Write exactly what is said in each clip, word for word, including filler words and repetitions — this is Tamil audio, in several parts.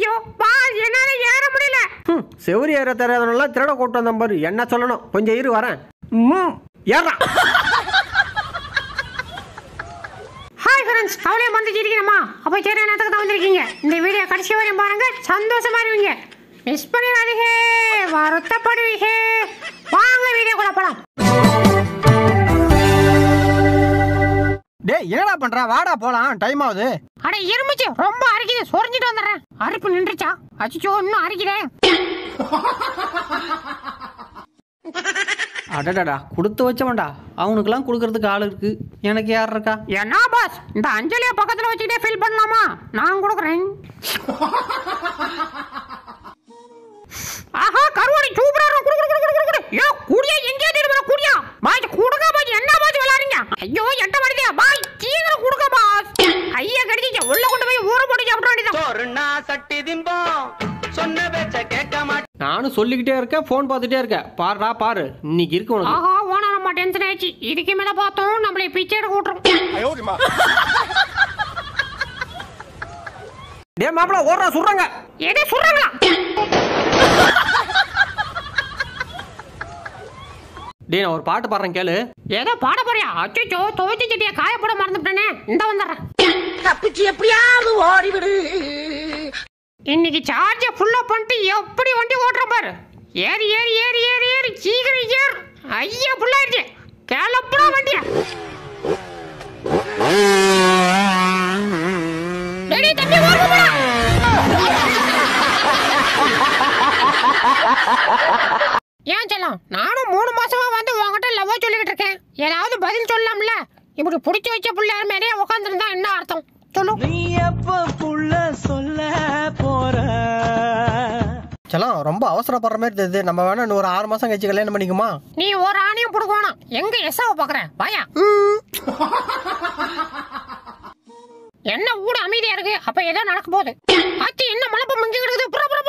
ஐயோ பாஸ் என்னால ஏற முடியல. செவரி ஏற தெரியாதவனால திருட கூட்டு வந்த பாரு. என்ன சொல்லணும், கொஞ்சம் இரு வரேன். ம் ஏறா. ஹாய் ஃப்ரெண்ட்ஸ், கவலையை வந்துச்சிருக்கீங்கம்மா. அப்போ சரி நேரத்துக்கு தான் வந்திருக்கீங்க. இந்த வீடியோ கடைசி வரையும் பாருங்க, சந்தோஷமா இருவீங்க. மிஸ் பண்ணிடாதீங்க, வருத்தப்படுவீங்க. வாங்க வீடியோக்குள்ள போலாம். டேய் என்னடா பண்ற, வாடா போலாம், டைம் ஆகுது. அட இருமிச்சு ரொம்ப அரிக்குது, சொரிஞ்சிட்டு வந்துடுறேன். அரிப்பு நின்றுச்சா? அச்சோ இன்னும் அரிக்குதே. அடடா கொடுத்து வச்சவன்டா, அவனுக்குலாம் கொடுக்கறதுக்கு ஆள் இருக்கு, எனக்கு யார் இருக்கா? என்ன பாஸ், இந்த அஞ்சலியை பக்கத்துல வச்சுட்டே ஃபீல் பண்ணலாமா? நான் கொடுக்குறேன். ஆஹா கருவாடி சூப்பரா இருக்கு. குடு குடு குடு குடு. ஏ குடியா எங்க தேடி வர குடியா? பாய் குடுங்க பாய், என்ன பாய் விளையாடுறீங்க? ஐயோ எட்ட வருதே பாய், சீக்கிரம் குடுங்க பாஸ். ஐயா கடிச்சிச்சு, உள்ள கொண்டு போய் ஊற போட்டு சாப்பிட வேண்டியது. சொர்ணா சட்டி திம்போம், சொன்ன பேச்ச கேட்க மாட்டேன். நானும் சொல்லிக்கிட்டே இருக்கேன், ஃபோன் பார்த்துட்டே இருக்கேன். பாருடா பாரு, இன்னைக்கு இருக்கு உனக்கு. ஆஹா ஓனா நம்ம டென்ஷன் ஆயிடுச்சு. இதுக்கு மேல பார்த்தோம் நம்மளை பிச்சை எடுக்க விட்டுரும். டேய் மாப்ள ஓடுறா, சுடுறாங்க. எதை சுடுறாங்களா? டேய் நான் ஒரு பாட்டு பாடுறேன் கேளு. ஏதோ பாட போறியா? அச்சோ துவைச்ச செடியை காயப்பட மறந்துட்டேனே. இந்த வந்துடுறேன். தப்பிச்சு எப்படியாவது ஓடிவிடு. இன்னைக்கு சார்ஜ ஃபுல்லா பண்ணிட்டு எப்படி வண்டி ஓட்டுற பாரு. ஏறி ஏறி ஏறி ஏறி ஏறி சீக்கிரம் ஏறு. ஐயா ஃபுல்லாயிருச்சு, கேளப்படா வண்டியா. டேய் தம்பி ஓடு போடா. ஏன் செல்லம், நானும் மூணு மாசமா வந்து உங்ககிட்ட லவ் சொல்லிக்கிட்டு இருக்கேன். ஏதாவது பதில் சொல்லலாம்ல? இப்படி பிடிச்சி வச்ச பிள்ளையார் மேலே உட்காந்துருந்தா என்ன அர்த்தம் சொல்லு? நீ எப்ப புள்ள சொல்ல போற? செல்லம் ரொம்ப அவசரப்படுற மாதிரி தெரியுது. நம்ம வேணா இன்னும் ஒரு ஆறு மாசம் கழிச்சு கல்யாணம் பண்ணிக்குமா? நீ ஒரு ஆணையும் புடுக்கணும். எங்க எஸ்ஸாவை பாக்குற வாயா. என்ன ஊட அமைதியா இருக்கு, அப்ப ஏதோ நடக்க போகுது. ஆச்சி என்ன மலப்ப மங்கி கிடக்குது.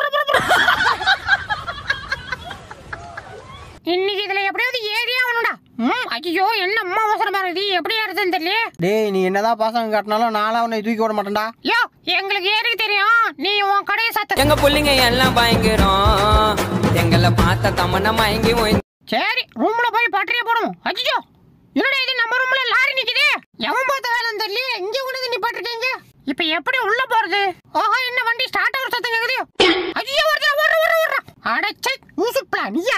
இன்னைக்கு இதுல எப்படியாவது ஏரியா வேணும்டா. ம் ஐயோ என்ன அம்மா அவசரமா இருக்குது, எப்படி ஏறுதுன்னு தெரியல. டேய் நீ என்னதான் பாசம் காட்டினாலும் நாளா உன்னை தூக்கி விட மாட்டேன்டா. யோ எங்களுக்கு ஏறி தெரியும், நீ உன் கடையை சாத்த. எங்க புள்ளிங்க எல்லாம் பயங்கரம், எங்களை பார்த்த தமன்னா மயங்கி போய். சரி ரூம்ல போய் பட்டறிய போடும். அச்சோ என்னடா இது, நம்ம ரூம்ல லாரி நிக்குது. எவன் பார்த்த வேலை தெரியல, இங்க கொண்டு நீ பட்டிருக்கீங்க. இப்ப எப்படி உள்ள போறது? ஆஹா என்ன வண்டி ஸ்டார்ட் ஆகுற சத்தம் கேக்குது. ஐயோ ஓடுற ஓடுற ஓடுற ஓடுற. அடச்சை யூசுப்ல நீயா?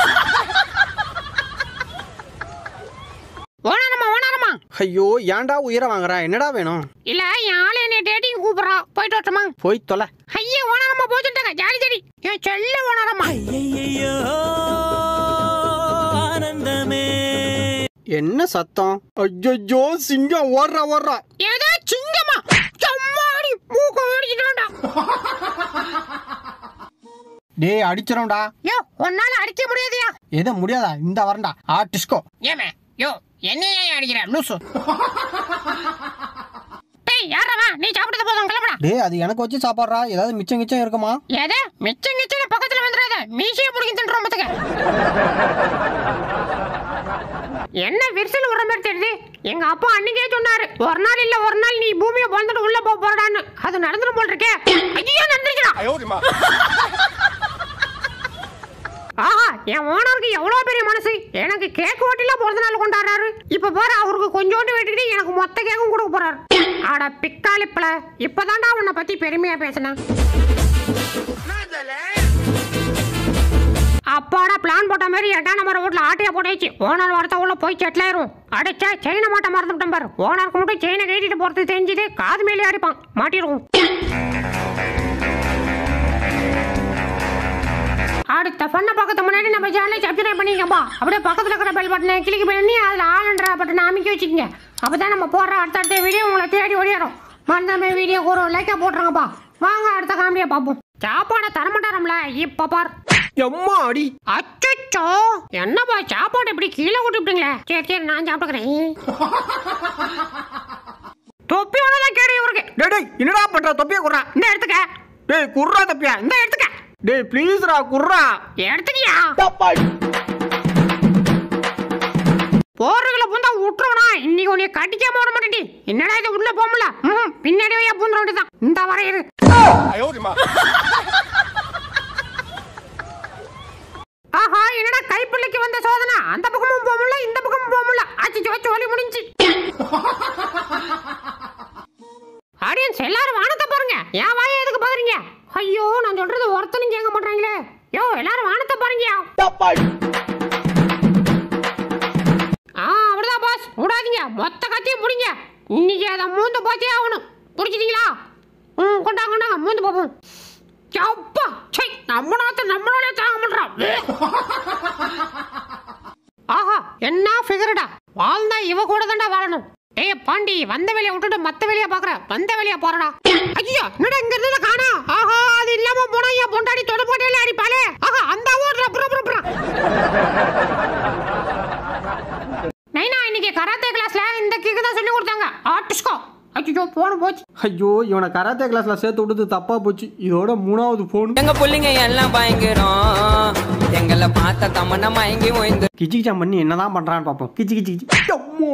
ஓனாரமா ஓனாரமா. ஐயோ ஏன்டா உயிரை வாங்குற, என்னடா வேணும்? இல்ல என் ஆளு என்ன டேட்டிங் கூப்பிடுறா, போயிட்டு வரட்டுமா? போய் தொலை. ஐயா ஓனாரமா போச்சுட்டாங்க. ஜாலி ஜாலி என் செல்ல ஓனாரமா. ஆனந்தமே. என்ன சத்தம்? ஐயோ சிங்கம் ஓடுறா ஓடுறா. ஏதோ சிங்கமா? சம்மாடி மூக்க ஓடிச்சிட்டான்டா. டேய் அடிச்சிரோம்டா. யோ உன்னால அடிக்க முடியாதியா? எது முடியாதா? இந்த வரண்டா ஆ டிஸ்கோ. ஏமே யோ என்னையே அடிக்கிற லூசு. டேய் யாரவா, நீ சாப்பிட்டது போதும் கிளம்புடா. டேய் அது எனக்கு வச்சு சாப்பாடுறா, ஏதாவது மிச்சம் மிச்சம் இருக்குமா? ஏதே மிச்சம் மிச்சம் பக்கத்துல வந்துடாத, மீசையை பிடிக்கி தின்றோம் மத்துக்க. என்ன விரிசல் வர மாதிரி தெரியுது. எங்க அப்பா அன்னைக்கே சொன்னாரு, ஒரு நாள் இல்ல ஒரு நாள் நீ பூமியை பந்துட்டு உள்ள போக போறான்னு. அது நடந்துடும் போல் இருக்கே. ஐயோ நடந்துருக்கா. ஆஹா என் ஓனருக்கு எவ்வளவு பெரிய மனசு. எனக்கு கேக் ஓட்டில பிறந்த நாள் கொண்டாடுறாரு. இப்ப பாரு அவருக்கு கொஞ்சோண்டு வெட்டிட்டு எனக்கு மொத்த கேக்கும் கொடுக்க போறாரு. ஆட பிக்காலிப்பல, இப்பதான்டா உன்னை பத்தி பெருமையா பேசினேன். அப்பாடா பிளான் போட்ட மாதிரி எட்டாம் நம்பர் வீட்டுல ஆட்டையா போட்டாச்சு. ஓனர் வரத்த உள்ள போய் செட்டில் ஆயிரும். அடைச்சா செயினை மாட்ட மறந்துட்டேன் பாரு. ஓனருக்கு மட்டும் செயினை கட்டிட்டு போறது தெரிஞ்சது, காது மேலே அடிப்பான், மாட்டிருக்கும். அடுத்த பண்ண பக்கத்து முன்னாடி நம்ம சேனலை சப்ஸ்கிரைப் பண்ணிக்கப்பா. அப்படியே பக்கத்தில் இருக்கிற பெல் பட்டனை கிளிக் பண்ணி அதில் ஆளுன்ற பட்டனை அமைக்க வச்சுக்கோங்க. அப்போ தான் நம்ம போடுற அடுத்தடுத்த வீடியோ உங்களை தேடி ஓடிடும். மறந்தாம வீடியோ ஒரு லைக்காக போட்டுருங்கப்பா. வாங்க அடுத்த காமெடியை பார்ப்போம். சாப்பாடை தரமாட்டாரம்ல இப்போ பார். எம்மா அடி. அச்சோ என்னப்பா சாப்பாடு எப்படி கீழே விட்டுவிட்டீங்களே. சரி சரி நான் சாப்பிட்டுக்கிறேன். தொப்பி ஒன்றுதான் கேடு இவருக்கு. டேய் டேய் என்னடா பண்ற, தொப்பியை குடுறா. இந்த எடுத்துக்க. டேய் குர்ரா தொப்பியா. இந்த எடுத்துக்க. டேய் ப்ளீஸ்ரா குர்ரா. எடுத்துக்கியா. போறதுல பூந்தா விட்டுருவனா இன்னைக்கு உன்னை கட்டிக்காம வர மாட்டேடி. என்னடா இது உள்ள போகல பின்னாடி வையா பூந்த வேண்டியதான். இந்த வரையிரு ஆஹா என்னடா கைப்பிள்ளைக்கு வந்த சோதனை. அந்த பக்கமும் போகல இந்த பக்கமும் போகல. ஆச்சு வச்சு வலி முடிஞ்சு. ஆடியன்ஸ் எல்லாரும் வானத்தை பாருங்க. ஏன் வாயை எதுக்கு பாக்குறீங்க? ஐயோ நான் சொல்றது ஒருத்தனும் கேட்க மாட்டாங்களே. யோ எல்லாரும் வானத்தை பாருங்க. ஆ அப்படிதான் பாஸ் விடாதீங்க. மொத்த கத்தியும் முடிங்க. இன்னைக்கு அதை மூந்து போச்சே ஆகணும். புடிச்சிட்டீங்களா? ம் கொண்டாங்க கொண்டாங்க மூந்து போப்போம். அப்பா சை நம்ம நாத்த நம்மளாலே தாங்க மாட்டோம். ஆஹா என்ன ஃபிகர்டா. வாழ்ந்தா இவ கூட தான்டா வாழணும். ஏய் பாண்டி வந்த வேலையை விட்டுட்டு மத்த வேலையை பாக்குற. வந்த வேலையை போறடா. ஐயோ என்னடா இங்க இருந்து காணா. ஆஹா அது இல்லாம போனா என் பொண்டாடி தொட போட்டேல அடிப்பாளே. ஆஹா அந்த ஓடுற புற புற புற. நைனா இன்னைக்கு கராத்தே கிளாஸ்ல இந்த கிக்கு தான் சொல்லி கொடுத்தாங்க. ஆர்டிஸ்கோ. ஐயோ போன் போச்சு. ஐயோ இவனை கராத்தே கிளாஸ்ல சேர்த்து விட்டது தப்பா போச்சு. இதோட மூணாவது போன். எங்க புள்ளிங்க எல்லாம் பயங்கரம். எங்களை பார்த்த தமன்னா மயங்கி ஓய்ந்து கிச்சி கிச்சாம் பண்ணி என்னதான் பண்றான்னு பாப்போம். கிச்சி கிச்சி கிச்சி.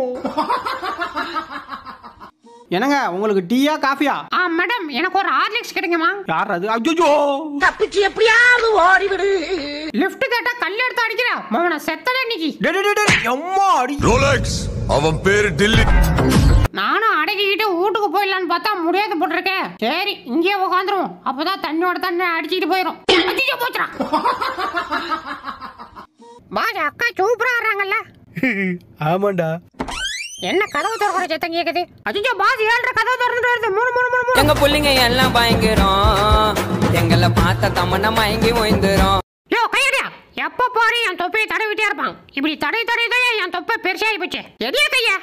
என்னங்க உங்களுக்கு டீயா காஃபியா? ஆ மேடம் எனக்கு ஒரு ஹார்லிக்ஸ் கிடைக்குமா? யார் அது? ஐயோ தப்பிச்சு எப்படியாவது ஓடி விடு. லிஃப்ட் கேட்டா கல்ல எடுத்து அடிக்கிற மவன செத்தல இன்னைக்கு. டேய் டேய் டேய் அம்மா அடி. ரோலெக்ஸ் அவன் பேரு டில்லி. நானும் அடக்கிக்கிட்டு வீட்டுக்கு போயிடலான்னு பார்த்தா முடியாது போட்டிருக்கேன். சரி இங்கே உட்காந்துருவோம். அப்பதான் தண்ணியோட தண்ணி அடிச்சுக்கிட்டு போயிடும். அடிச்சு போச்சுடா. பாஜ அக்கா சூப்பரா ஆடுறாங்கல்ல. ஆமாண்டா. என்ன கதவு திறக்கிற சத்தம் கேக்குது? அஜிஜோ பாஸ் ஏழ்ற கதவு திறந்துட்டு வருது. மூணு மூணு மூணு மூணு. எங்க புள்ளிங்க எல்லாம் பயங்கரம். எங்களை பார்த்த தமன்னா மயங்கி ஓய்ந்துரும். யோ கையடியா எப்ப பாரு என் தொப்பையை தடவிட்டே இருப்பான். இப்படி தடை தடைதான் என் தொப்பை பெருசாகி போச்சு. எடியா கையா.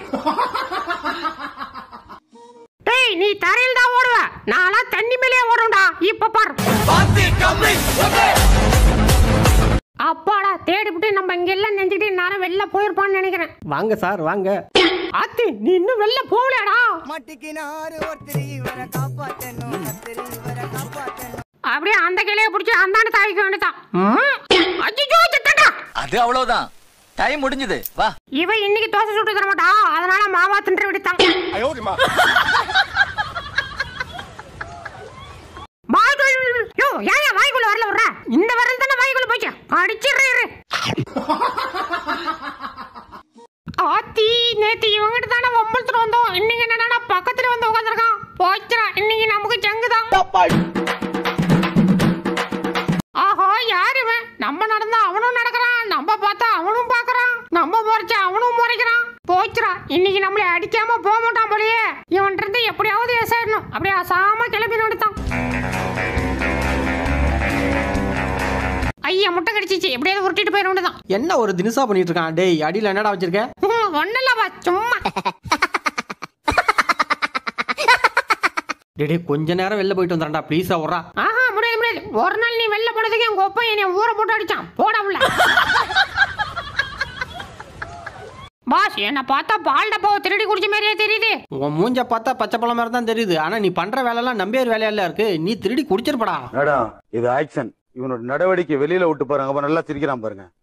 டேய் நீ தரையில் தான் ஓடுவ. நான்லாம் தண்ணி மேலே ஓடும்டா. இப்ப பாரு. அப்பாடா தேடிவிட்டு நம்ம இங்க எல்லாம் நெஞ்சுக்கிட்டு நேரம் வெளில போயிருப்பான்னு நினைக்கிறேன். வாங்க சார் வாங்க. ஆத்தி நீ இன்னும் வெளில போகலடா. அப்படியே அந்த கிளைய பிடிச்சி அந்தாண்ட தாவிக்க வேண்டியதான். அஜிஜோ செத்தடா. அது அவ்வளவுதான். டைம் முடிஞ்சது. வா. இவ இன்னைக்கு தோசை சுட்டு தர மாட்டா. அதனால மாவா தின்ற விடுத்தான். யோ ஏன் வாய்க்குள்ள வரல வர்ற? இந்த வரல் தானே வாய்க்குள்ள போச்சு. அடிச்சிடுற. ஆத்தி நேத்து இவங்கிட்ட தானே வம்பளுத்துட்டு வந்தோம். இன்னைக்கு என்னடா பக்கத்துல வந்து உட்காந்துருக்கான். போச்சுடா இன்னைக்கு நமக்கு ஜங்குதான். ஆஹா யார் இவன்? நம்ம நடந்தா அவனும் நடக்கிறான். நம்ம பார்த்தா அவனும் பாக்குறான். நம்ம முறைச்சா அவனும் முறைக்கிறான். போச்சுடா இன்னைக்கு நம்மளை அடிக்காம போக மாட்டான் போலயே. இவன் இருந்து எப்படியாவது ஏசாயிடணும். அப்படியே அசாம கிளம்பி நடத்தான். ஐயா முட்டை கடிச்சிச்சு. எப்படியாவது உருட்டிட்டு போயிட வேண்டியதான். என்ன ஒரு தினுசா பண்ணிட்டு இருக்கான். டேய் அடியில என்னடா வச்சிருக்க? ஒன்னல்லவா சும்மா. டேய் டேய் கொஞ்ச நேரம் வெளில போயிட்டு வந்துறேன்டா ப்ளீஸ் ஓடுறா. ஆஹா முடியாது முடியாது. ஒரு நாள் நீ வெளில போனதுக்கு எங்க ஒப்ப என்னை ஊரை போட்டு அடிச்சான். போடா உள்ள. பாஸ் என்ன பார்த்தா பால் டப்பாவை திருடி குடிச்ச மாதிரியே தெரியுது. உன் மூஞ்ச பார்த்தா பச்சை பழம் மாதிரி தான் தெரியுது. ஆனா நீ பண்ற வேலை எல்லாம் நம்பியார் வேலையெல்லாம் இருக்கு. நீ திருடி குடிச்சிருப்படா. மேடம் இது ஆக்சன். இவனோட நடவடிக்கை வெளியில விட்டு பாருங்க. நல்லா சிரிக்கிறான் பாருங்க.